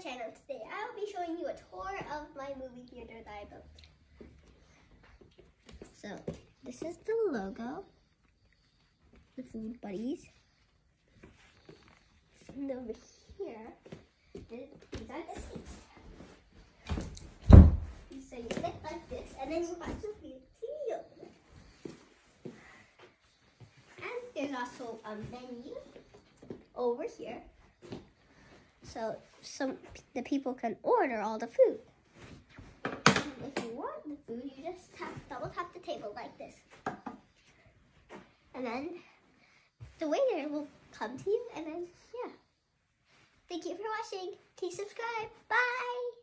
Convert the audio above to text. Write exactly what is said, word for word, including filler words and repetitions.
channel. Today I will be showing you a tour of my movie theater that I built. So this is the logo, the Food Buddies. And over here, these are the seats. So you sit like this, and then you watch the T V over there. And there's also a menu over here. So some the people can order all the food. And if you want the food, you just tap, double tap the table like this. And then the waiter will come to you, and then, yeah. Thank you for watching. Please subscribe. Bye.